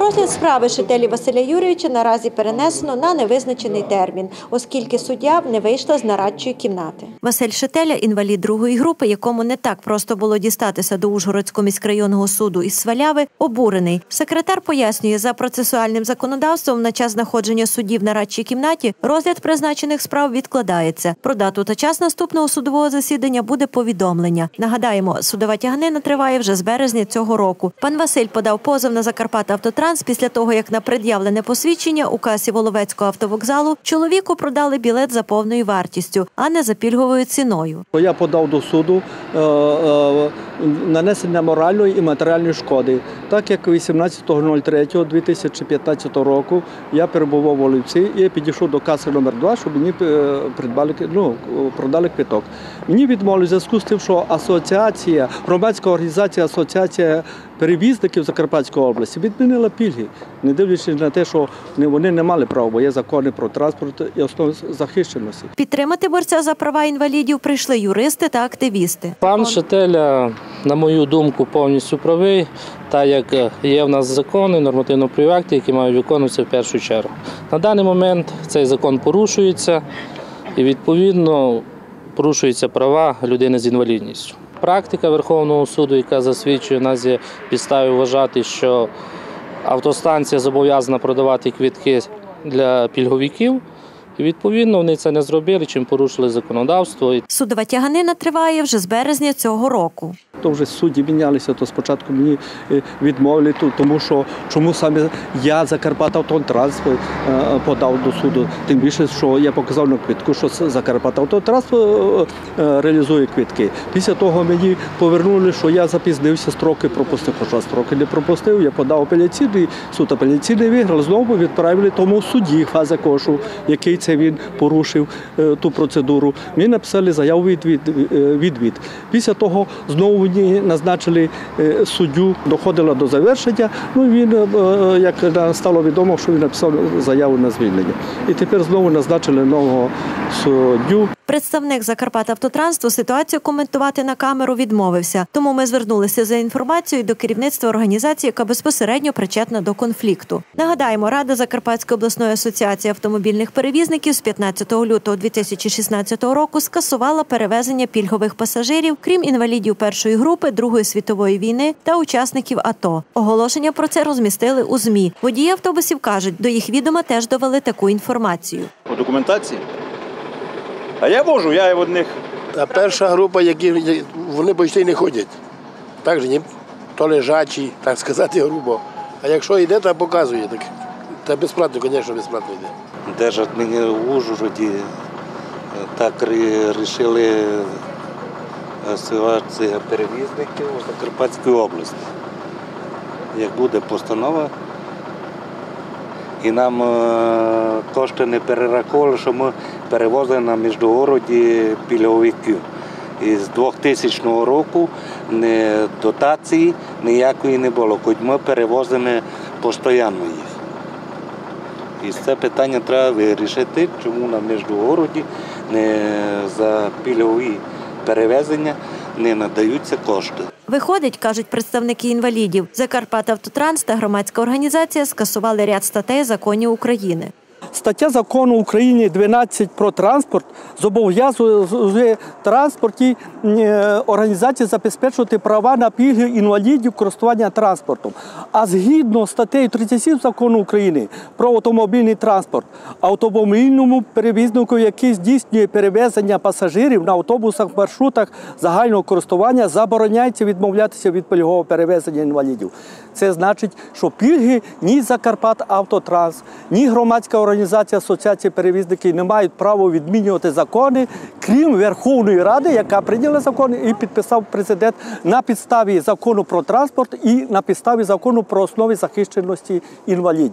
Розгляд справи Шетелі Василя Юрійовича наразі перенесено на невизначений термін, оскільки суддя не вийшла з нарадчої кімнати. Василь Шетеля – інвалід другої групи, якому не так просто було дістатися до Ужгородського міськрайонного суду із Сваляви, обурений. Секретар пояснює, за процесуальним законодавством на час знаходження судді в нарадчій кімнаті розгляд призначених справ відкладається. Про дату та час наступного судового засідання буде повідомлення. Нагадаємо, судова тяганина триває вже з березня цього року. Пан Василь подав позов на «Закарпаттавтотранс» після того, як на пред'явлене посвідчення у касі Воловецького автовокзалу чоловіку продали білет за повною вартістю, а не за пільговою ціною. Я подав до суду нанесення моральної і матеріальної шкоди. Так як 18.03.2015 року я перебував в Олівці і підійшов до каси номер 2, щоб мені продали квиток. Мені відмовили в зв'язку з тим, що громадська організація Асоціація перевізників Закарпатської області відмінила пільги, не дивлячись на те, що вони не мали права, бо є закони про транспорт і основи захищеності. Підтримати борця за права інвалідів прийшли юристи та активісти. Пан Шетеля, на мою думку, повністю правий, так як є в нас закони, нормативно-правові акти, які мають виконуватися в першу чергу. На даний момент цей закон порушується і, відповідно, порушуються права людини з інвалідністю. Практика Верховного суду, яка засвідчує, у нас є підстави вважати, що автостанція зобов'язана продавати квитки для пільговиків. І, відповідно, вони це не зробили, чим порушили законодавство. Судова тяганина триває вже з березня цього року. То вже судді мінялися, то спочатку мені відмовили, тому що чому саме я «Закарпаттавтотранс» подав до суду. Тим більше, що я показав на квитку, що «Закарпаттавтотранс» реалізує квитки. Після того мені повернули, що я запізнився, строки пропустив, хоча строки не пропустив. Я подав апеляційний, суд апеляційний виграв, знову відправили тому судді Фазекошу, який це він порушив ту процедуру. Мені написали заяву відвід. Після того знову мені назначили суддю, доходило до завершення. Він, як стало відомо, що він написав заяву на звільнення. І тепер знову назначили нового суддю. Представник «Закарпаттавтотранс» ситуацію коментувати на камеру відмовився. Тому ми звернулися за інформацією до керівництва організації, яка безпосередньо причетна до конфлікту. Нагадаємо, Рада Закарпатської обласної асоціації автомобільних перевізників з 15 лютого 2016 року скасувала перевезення пільгових пасажирів, крім інвалідів першої групи Другої світової війни та учасників АТО. Оголошення про це розмістили у ЗМІ. Водії автобусів кажуть, до їх відома теж довели таку інформацію. По документації? А я можу, я в одних. А перша група, вони почти не ходять. Так же, ні? То лежачі, так сказати, грубо. А якщо йде, то показує. Так. Та безплатно, звісно, безплатно йде. Держадміни в Ужгороді так вирішили асоціація перевізників у Закарпатській області. Як буде постанова, і нам кошти не перераховували, що ми перевозили на міжгороді пільговиків. І з 2000 року дотації ніякої не було, хоч ми перевозимо постійно їх. І це питання треба вирішити, чому на міжгороді за пільгові перевезення не надаються кошти. Виходить, кажуть представники інвалідів, «Закарпаттавтотранс» та громадська організація скасували ряд статей законів України. Стаття закону України 12 про транспорт зобов'язує транспортні організації забезпечувати права на пільги інвалідів користування транспортом. А згідно статтею 37 закону України про автомобільний транспорт, автомобільному перевізнику, який здійснює перевезення пасажирів на автобусах, маршрутах загального користування, забороняється відмовлятися від пільгового перевезення інвалідів. Це значить, що пільги ні «Закарпаттавтотранс», ні громадська організація Асоціації перевізників не мають права відмінювати закони, крім Верховної Ради, яка прийняла закон і підписав президент на підставі закону про транспорт і на підставі закону про основи захищеності інвалідів.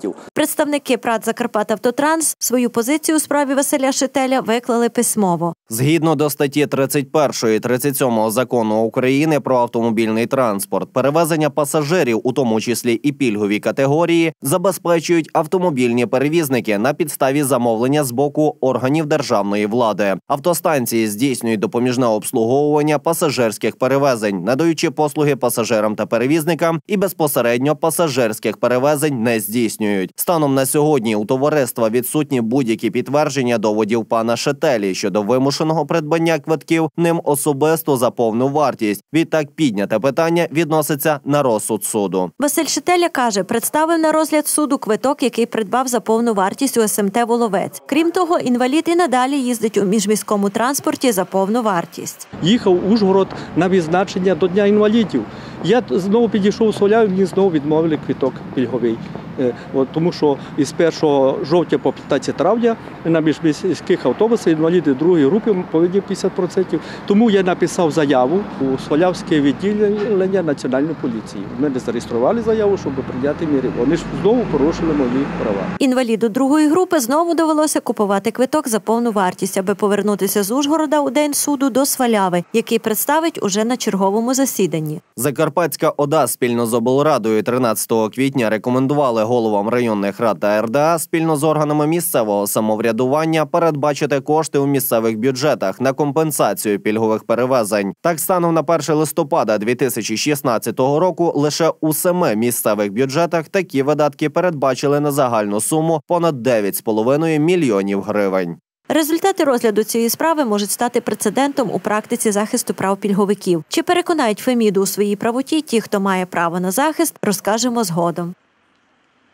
Представники ПрАТ «Закарпатавтотранс» свою позицію у справі Василя Шетеля виклали письмово. Згідно до статті 31 і 37 Закону України про автомобільний транспорт, перевезення пасажирів, у тому числі і пільгові категорії, забезпечують автомобільні перевізники на підставі замовлення з боку органів державної влади. Автостанції здійснюють допоміжне обслуговування пасажирських перевезень, надаючи послуги пасажирам та перевізникам, і безпосередньо пасажирських перевезень не здійснюють. Станом на сьогодні у товариства відсутні будь-які підтвердження доводів пана Шетелі щодо вимушеного придбання квитків ним особисто за повну вартість. Відтак підняте питання відноситься на розсуд суду. Василь Шетеля каже, представив на розгляд суду квиток, який придбав за повну вартість у СМТ «Воловець». Крім того, інвалід і надалі їздить у міжміському транспорті за повну вартість. Їхав у Ужгород на відзначення до Дня інвалідів. Я знову підійшов у Сваляв, мені знову відмовили квиток пільговий. Тому що із 1 жовтня по 15 травня на міжміських автобусах інваліди другої групи повинні 50%. Тому я написав заяву у Свалявське відділення Національної поліції. Вони зареєстрували заяву, щоб прийняти міри. Вони ж знову порушили мої права. Інваліду другої групи знову довелося купувати квиток за повну вартість, аби повернутися з Ужгорода у день суду до Сваляви, який представить уже на черговому засіданні. Закарпатська ОДА спільно з облрадою 13 квітня рекомендували головам районних рад та РДА спільно з органами місцевого самоврядування передбачити кошти у місцевих бюджетах на компенсацію пільгових перевезень. Так, станом на 1 листопада 2016 року лише у 7 місцевих бюджетах такі видатки передбачили на загальну суму понад 9,5 мільйонів гривень. Результати розгляду цієї справи можуть стати прецедентом у практиці захисту прав пільговиків. Чи переконають Феміду у своїй правоті ті, хто має право на захист, розкажемо згодом.